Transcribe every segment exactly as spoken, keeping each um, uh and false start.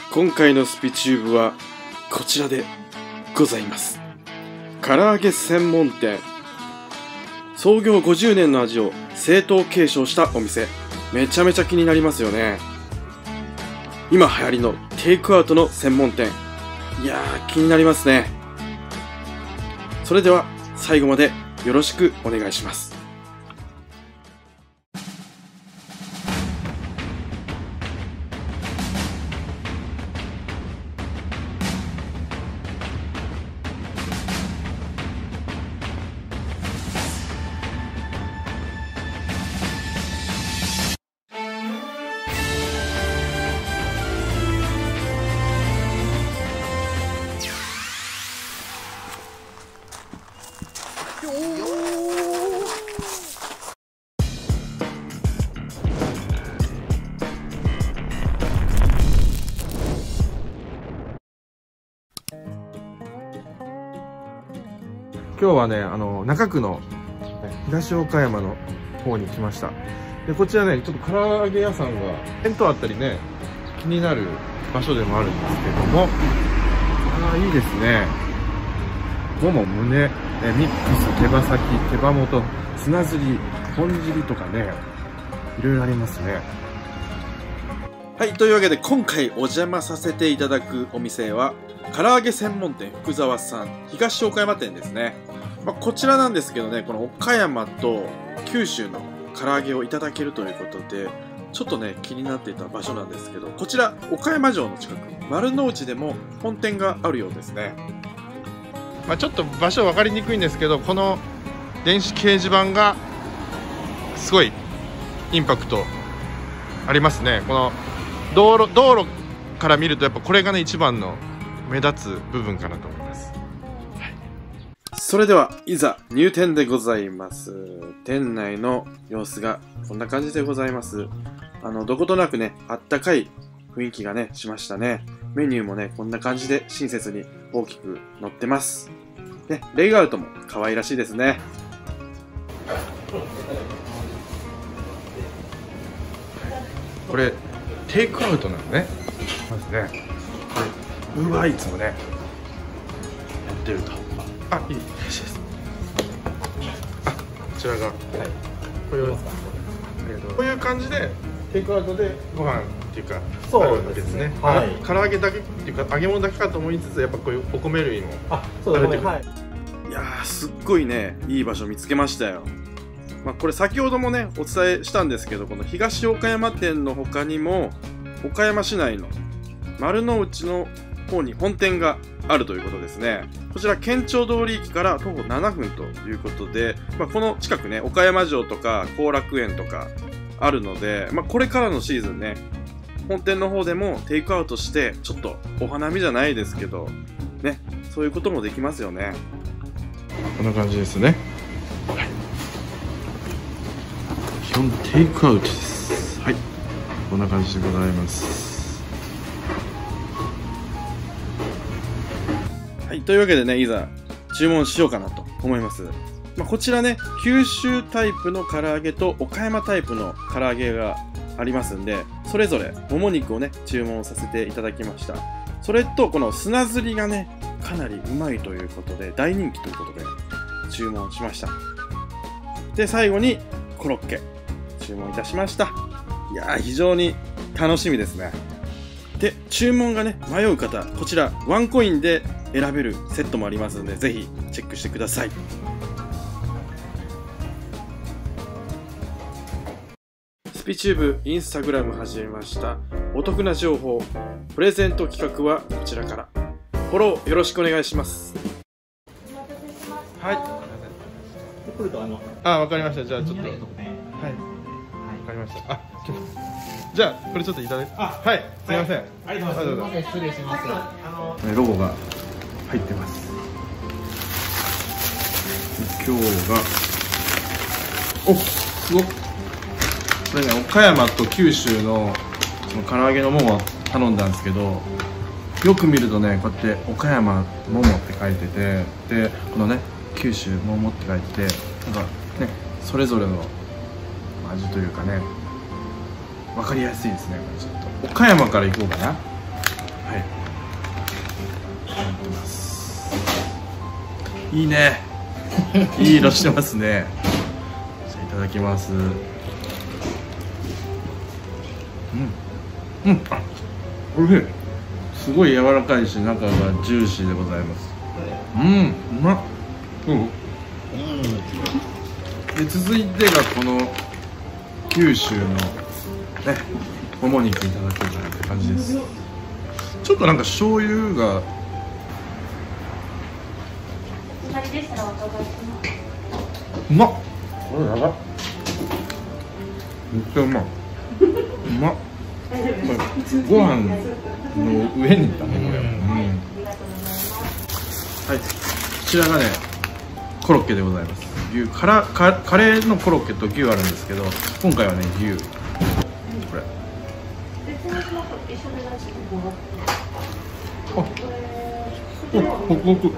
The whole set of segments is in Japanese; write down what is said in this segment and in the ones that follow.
今回のスピチューブはこちらでございます。唐揚げ専門店、創業ごじゅうねんの味を正統継承したお店。めちゃめちゃ気になりますよね。今流行りのテイクアウトの専門店、いやー気になりますね。それでは最後までよろしくお願いします。 今日はね、あの中区の東岡山の方に来ました。でこちらね、ちょっと唐揚げ屋さんがテントあったりね、気になる場所でもあるんですけども、ああいいですね。もも、胸、えミックス、手羽先、手羽元、砂ずり、本尻とかね、いろいろありますね。 はい、というわけで今回お邪魔させていただくお店は唐揚げ専門店福沢さん東岡山店ですね。まあ、こちらなんですけどね、この岡山と九州の唐揚げをいただけるということで、ちょっとね気になっていた場所なんですけど、こちら岡山城の近く丸の内でも本店があるようですね。 まあちょっと場所分かりにくいんですけど、この電子掲示板がすごいインパクトありますね。この道路道路から見るとやっぱこれがね一番の目立つ部分かなと思います。はい、 それではいざ入店でございます。店内の様子がこんな感じでございます。あのどことなくねあったかい雰囲気がねしましたね。メニューもねこんな感じで親切に大きく載ってます。ね、レイアウトも可愛らしいですね。 これテイクアウトなのね。まずね、ウーバーイーツもねやってると。あ、いい、よろしいです。あ、こちらが、はい、これを、ありがとう。こういう感じでテイクアウトでご飯っていうかそうですね。はい。唐揚げだけっていうか揚げ物だけかと思いつつ、やっぱこういうお米類もあるっていう。はい。 いやーすっごいねいい場所見つけましたよ。まあ、これ先ほどもねお伝えしたんですけど、この東岡山店の他にも岡山市内の丸の内の方に本店があるということですね。こちら県庁通り駅から徒歩ななふんということで、まあ、この近くね岡山城とか後楽園とかあるので、まあ、これからのシーズンね本店の方でもテイクアウトしてちょっとお花見じゃないですけどね、そういうこともできますよね。 こんな感じですね。はい、基本テイクアウトです。はい、こんな感じでございます。 はい、というわけでねいざ注文しようかなと思います。まあ、こちらね九州タイプの唐揚げと岡山タイプの唐揚げがありますんで、それぞれもも肉をね注文させていただきました。それとこの砂ずりがねかなりうまいということで大人気ということで注文しました。で最後にコロッケ注文いたしました。いやー非常に楽しみですね。で注文がね迷う方、こちらワンコインで選べるセットもありますのでぜひチェックしてください。スピチューブインスタグラム始めました。お得な情報プレゼント企画はこちらから、フォローよろしくお願いします。 はい、あ、わかりました。じゃあちょっと、はい、わかりました。あ、ちょっとじゃあこれちょっといただいて、あ、はい、すみません。ありがとうございます。失礼します。ロゴが入ってます。今日がお、すごっ。これね岡山と九州の唐揚げのもも頼んだんですけど、よく見るとねこうやって岡山ももって書いてて、でこのね九州ももって書いてて、なんかねそれぞれの味というかね分かりやすいですね。これちょっと岡山からいこうかな。はいいね。いい色してますね。じゃあいただきます。うん。うん。あ、おいしい。すごい柔らかいし、中がジューシーでございます。うん、うまっ。うん。で、続いてがこの九州のね、もも肉いただこうかなって感じです。ちょっとなんか醤油が。うまっ。これやばっ。めっちゃうまい。うまっ。ご飯の上にいたね、これ。うん。はい、こちらがね、コロッケでございます。牛カラカカレーのコロッケと牛あるんですけど、今回はね、牛。これ。あ、お、ホクホク。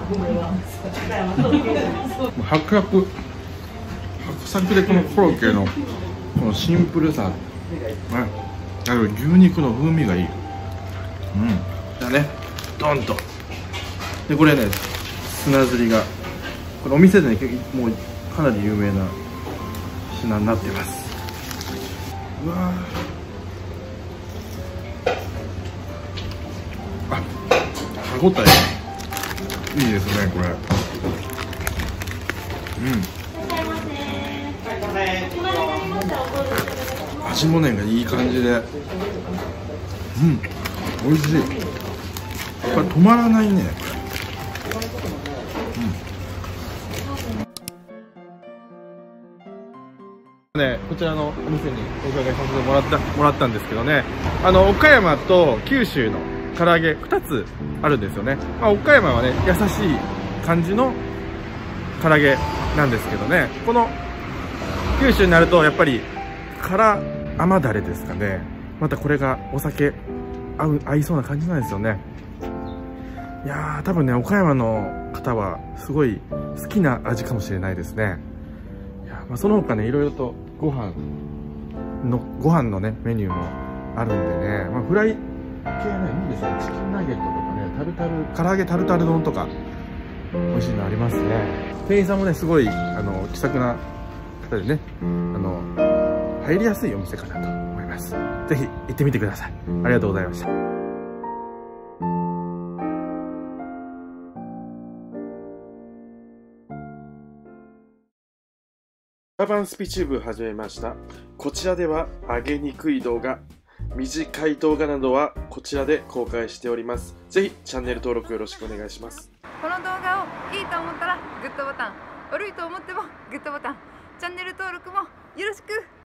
ハクハク。ハクサクでこのコロッケのこのシンプルさ。ね。あの牛肉の風味がいい。うん。じゃあね、ドンと。で、これね、砂ずりが。これお店でね、もうかなり有名な品になっています。うわー。あ、歯ごたえいいですね、これ。うん。味もね、いい感じで。うん、美味しい。これ止まらないね。ね、こちらのお店にお伺いさせてもらったもらったんですけどね、あの岡山と九州の唐揚げふたつあるんですよね。まあ、岡山はね、優しい感じの唐揚げなんですけどね、この九州になるとやっぱり辛甘だれですかね。またこれがお酒合う合いそうな感じなんですよね。いやー、多分ね、岡山の方はすごい好きな味かもしれないですね。まあ、その他ね、いろいろとご飯のご飯のねメニューもあるんでね、まあ、フライ系ね、いいですね。チキンナゲットとかね、タルタル唐揚げタルタル丼とか美味しいのありますね。店員さんもね、すごいあの気さくな方でね、あの入りやすいお店かなと思います。ぜひ行ってみてください。ありがとうございました。 アーバンスピチューブ始めました。こちらでは上げにくい動画、短い動画などはこちらで公開しております。ぜひチャンネル登録よろしくお願いします。 この動画をいいと思ったらグッドボタン、悪いと思ってもグッドボタン、チャンネル登録もよろしく。